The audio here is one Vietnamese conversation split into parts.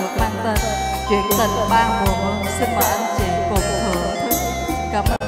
được mang tên Chuyện tình ba mùa mưa. Xin mời anh chị cùng thưởng thức. Cảm ơn.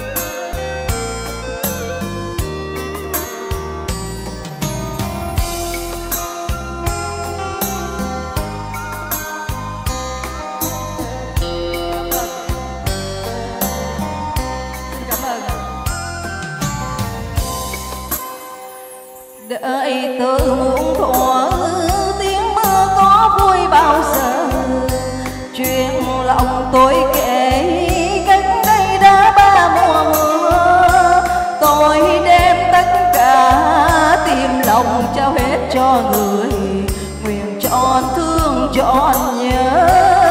Đợi từ muộn thuở tiếng mưa có vui bao giờ, chuyện lòng tôi kể cách đây đã ba mùa mưa. Tôi đem tất cả tìm lòng trao hết cho người, nguyện trọn thương trọn nhớ.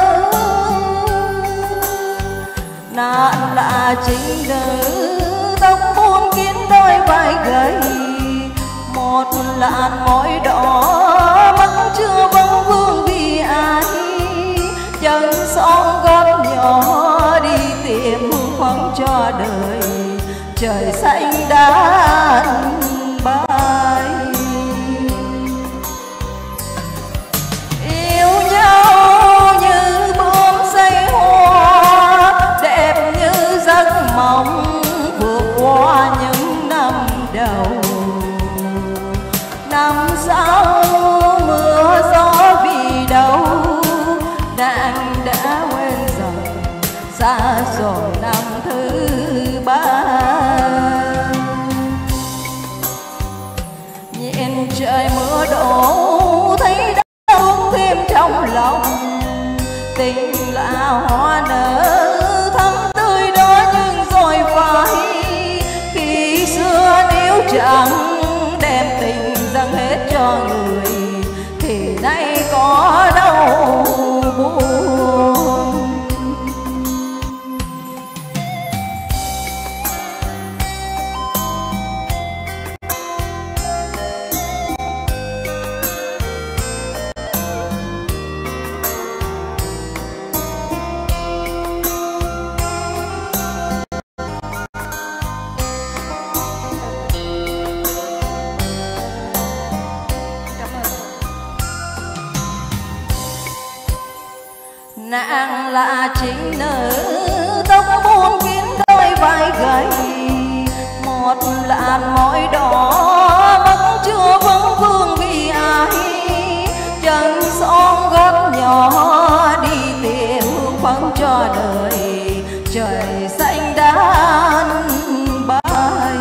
Nạn là chính nữ tóc buông kín đôi vai gầy, một làn môi đỏ mắt chưa bóng vương vì ai. Chân son gót nhỏ đi tìm hương khoáng cho đời, trời xanh đã bay. Yêu nhau như bướm xây hoa, đẹp như giấc mộng vượt qua những năm đầu. Năm sau mưa gió vì đâu, nàng đã quên rồi xa rồi năm thứ ba. Nhìn trời mưa đổ thấy đã buông thêm trong lòng, tình là hoa nở thắm tươi đó nhưng rồi phải. Khi xưa nếu chẳng đem tình dâng hết cho người thì nay có đâu buồn. Nàng là chính nữ tóc buông kín đôi vai gầy, một làn môi đỏ mắt chưa vấn vương vì ai. Chân son gót nhỏ đi tìm hương khoáng cho đời, trời xanh đã bay.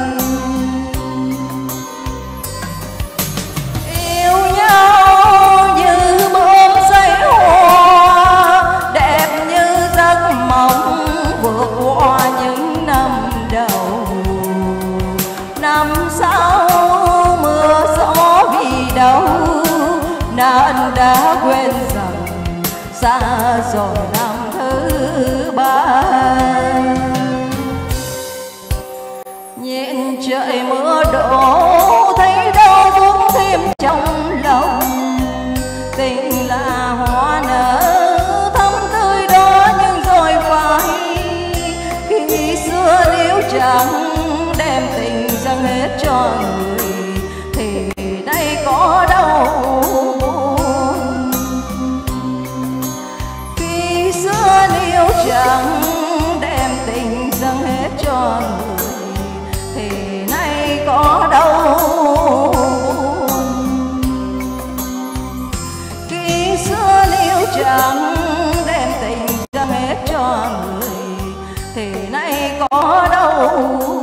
Yêu nhau như bướm xây hoa, đẹp như giấc mộng vượt qua những năm đầu. Năm sau mưa gió vì đâu, nàng đã quên rằng xa rồi năm thứ ba. Nhìn trời mưa đổ thấy đau buông thêm trong lòng, tình là hoa nở thắm tươi đó nhưng rồi phải. Khi xưa nếu chẳng đem tình dâng hết cho người thì nay có đâu buồn. Khi xưa nếu chẳng đem tình dâng hết cho người thì nay có đâu buồn. Khi xưa nếu chẳng đem tình dâng hết cho người thì nay có đâu